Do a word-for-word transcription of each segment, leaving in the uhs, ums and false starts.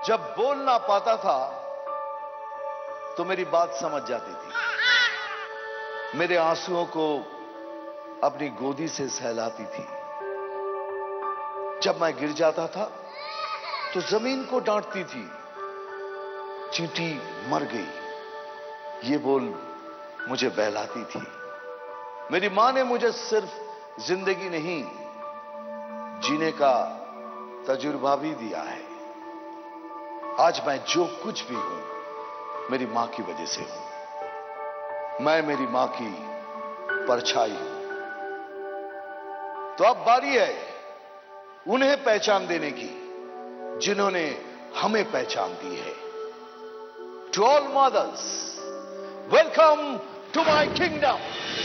जब बोल ना पाता था तो मेरी बात समझ जाती थी, मेरे आंसुओं को अपनी गोदी से सहलाती थी। जब मैं गिर जाता था तो जमीन को डांटती थी, चींटी मर गई, ये बोल मुझे बहलाती थी। मेरी मां ने मुझे सिर्फ जिंदगी नहीं, जीने का तजुर्बा भी दिया है। आज मैं जो कुछ भी हूं मेरी मां की वजह से हूं। मैं मेरी मां की परछाई हूं। तो अब बारी है उन्हें पहचान देने की जिन्होंने हमें पहचान दी है। To all mothers, welcome to my kingdom.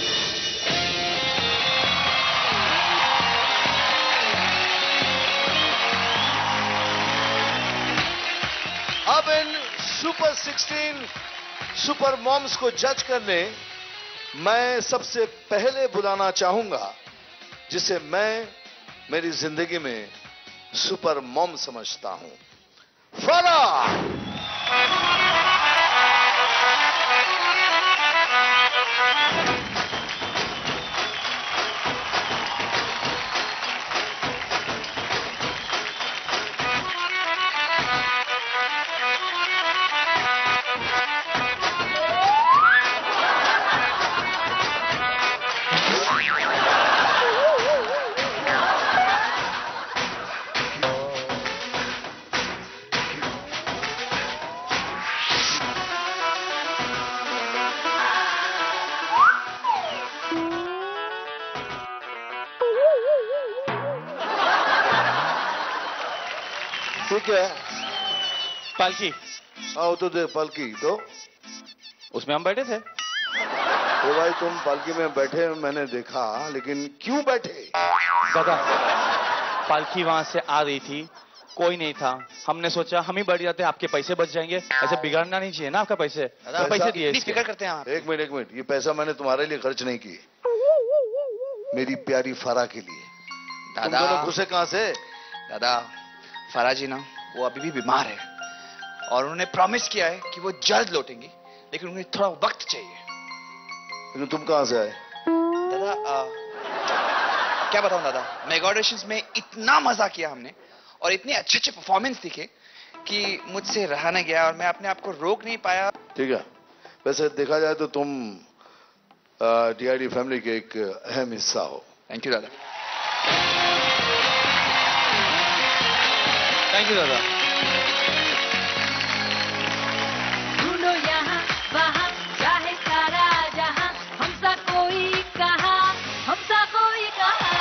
अब इन सुपर सिक्सटीन सुपर मॉम्स को जज करने मैं सबसे पहले बुलाना चाहूंगा जिसे मैं मेरी जिंदगी में सुपर मॉम समझता हूं, फराह। ठीक है, पालकी आओ तो दे पालकी दो। उसमें हम बैठे थे। तो भाई तुम पालकी में बैठे मैंने देखा, लेकिन क्यों बैठे? दादा, पालकी वहां से आ रही थी, कोई नहीं था। हमने सोचा हम ही बैठ जाते, आपके पैसे बच जाएंगे। ऐसे बिगाड़ना नहीं चाहिए ना आपका पैसे। तो पैसे दिए, फिक्र करते हैं आप। एक मिनट एक मिनट, ये पैसा मैंने तुम्हारे लिए खर्च नहीं किए, मेरी प्यारी फरा के लिए। तुम दोनों घुसे कहां से? दादा, फरा जी ना वो अभी भी बीमार है और उन्होंने प्रॉमिस किया है कि वो जल्द लौटेंगी, लेकिन उन्हें थोड़ा वक्त चाहिए। लेकिन तुम कहां से आए? दादा आ, क्या बताऊं दादा, मेगा ऑडिशंस में इतना मजा किया हमने और इतने अच्छे अच्छे परफॉर्मेंस दिखे कि मुझसे रहा नहीं गया और मैं अपने आप को रोक नहीं पाया। ठीक है, वैसे देखा जाए तो तुम डीआईडी फैमिली के एक अहम हिस्सा हो। थैंक यू दादा। थैंक यू दादा। ढूंढो यहाँ वहाँ चाहे सारा जहाँ, हमसा कोई कहा, हमसा कोई कहा।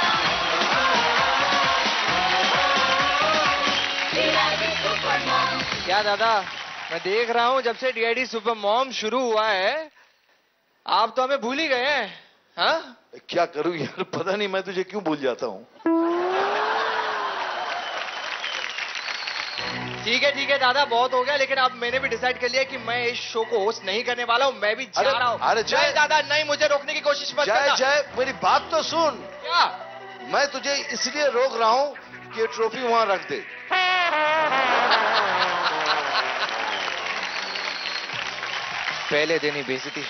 क्या दादा, मैं देख रहा हूँ जब से डीआईडी सुपर मॉम शुरू हुआ है आप तो हमें भूल ही गए हैं। हाँ? क्या करूं यार, पता नहीं मैं तुझे क्यों भूल जाता हूं। ठीक है ठीक है दादा, बहुत हो गया, लेकिन अब मैंने भी डिसाइड कर लिया कि मैं इस शो को होस्ट नहीं करने वाला हूँ। मैं भी जा अरे, रहा हूँ। अरे जय दादा, नहीं, मुझे रोकने की कोशिश मत जय करना। जय मेरी बात तो सुन। क्या? मैं तुझे इसलिए रोक रहा हूं कि ट्रॉफी वहां रख दे। पहले देनी बेइज्जती।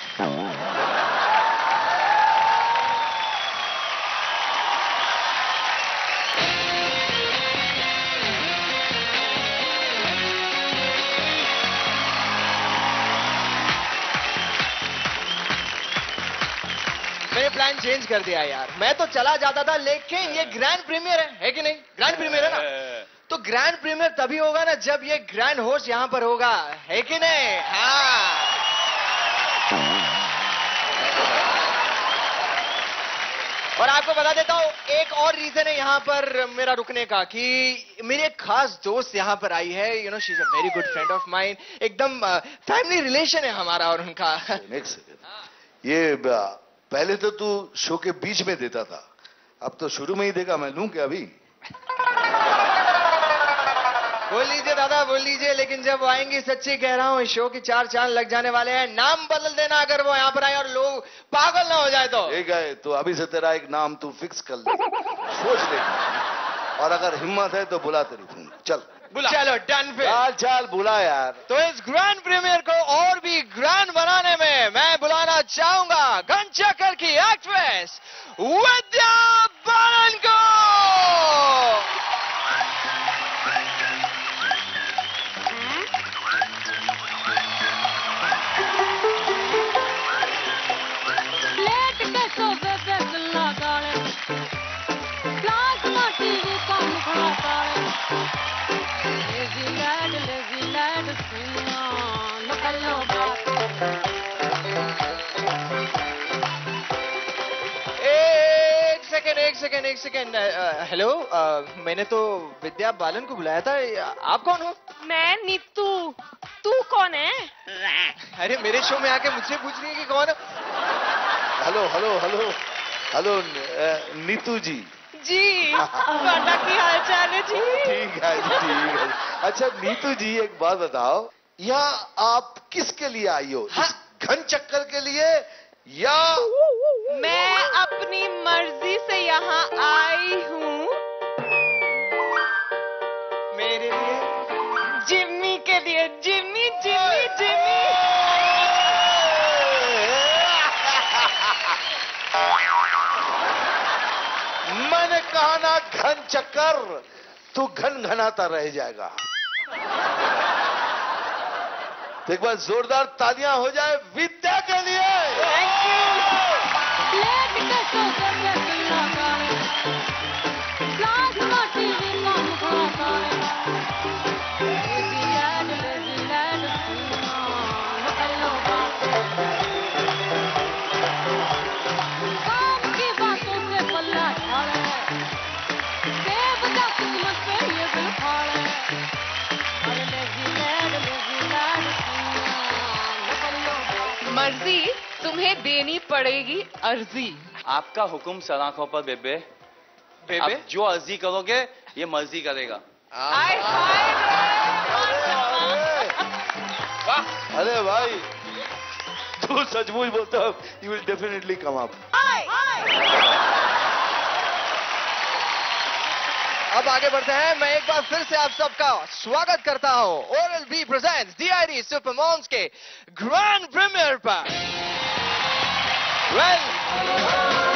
मैंने प्लान चेंज कर दिया यार। मैं तो चला जाता था, लेकिन ये ग्रैंड प्रीमियर है, है कि नहीं? ग्रैंड प्रीमियर है ना? तो ग्रैंड प्रीमियर तभी होगा ना जब ये ग्रैंड होस्ट यहां पर होगा, है कि नहीं? हाँ। और आपको बता देता हूं, एक और रीजन है यहां पर मेरा रुकने का कि मेरी एक खास दोस्त यहां पर आई है। You know, she is a very good friend of mine. एकदम फैमिली रिलेशन है हमारा और उनका। ये पहले तो तू शो के बीच में देता था, अब तो शुरू में ही देगा। मैं लूं क्या अभी? बोल लीजिए दादा, बोल लीजिए, लेकिन जब वो आएंगी सच्ची कह रहा हूँ, इस शो की चार चांद लग जाने वाले हैं। नाम बदल देना अगर वो यहाँ पर आए और लोग पागल ना हो जाए तो। ठीक है, तो अभी से तेरा एक नाम तू फिक्स कर ले, सोच ले, और अगर हिम्मत है तो बुला तेरी। चल। बुला। चलो डन फिर। चाल चाल बुला यार। तो इस ग्रैंड प्रीमियर को और भी ग्रैंड बनाने में मैं बुलाना चाहूंगा घन चक्कर की एक्ट्रेस विद्या बालन को। लेट के सोफे पे गल्ला गाले, प्लाज्मा टीवी का मुखड़ा ताले, लेजी लैड लेजी लैड सुनिया निकलो बात। एक सेकेंड एक सेकेंड एक सेकेंड हेलो, मैंने तो विद्या बालन को बुलाया था, आप कौन हो? मैं नीतू। तू कौन है? अरे मेरे शो में आके मुझसे पूछ रही है कि कौन है? Hello hello hello hello uh, Neetu ji. जी ਤੁਹਾਡਾ ਕੀ ਹਾਲ ਚਾਲ ਹੈ जी? ठीक है जी, ठीक है। अच्छा नीतू जी एक बात बताओ, यहाँ आप किसके लिए आई हो? हाँ। घन चक्कर के लिए या मैं अपनी मर्जी से यहाँ आई हूँ मेरे लिए? जिम्मी के लिए। जिम्मी जिम्मी जिम्मी। मैंने कहा ना घन चक्कर, तू घन घनाता रह जाएगा। तो एक बार जोरदार तालियां हो जाए विद्या के लिए। लेट के सोफे पे गल्ला गाले, प्लाज्मा टीवी का मुखड़ा ताले, लेजी लैड लेजी लैड सुनिया निकलो बात। काम की बातों से पल्ला झाड़े, बेवजह किस्मत पे ये दिल फाड़े, अरे लेजी लैड लेजी लैड सुनिया निकलो बात। मर्जी तुम्हें देनी पड़ेगी अर्जी। आपका हुक्म सलाखों पर बेबे। बेबे? आप जो अर्जी करोगे ये मर्जी करेगा। आय हाय वाह। अरे भाई तू सचमुच बोलता, you will definitely come up. अब आगे बढ़ते हैं। मैं एक बार फिर से आप सबका स्वागत करता हूं Oral B presents DID supermoms के ग्रैंड प्रीमियर पर। वेल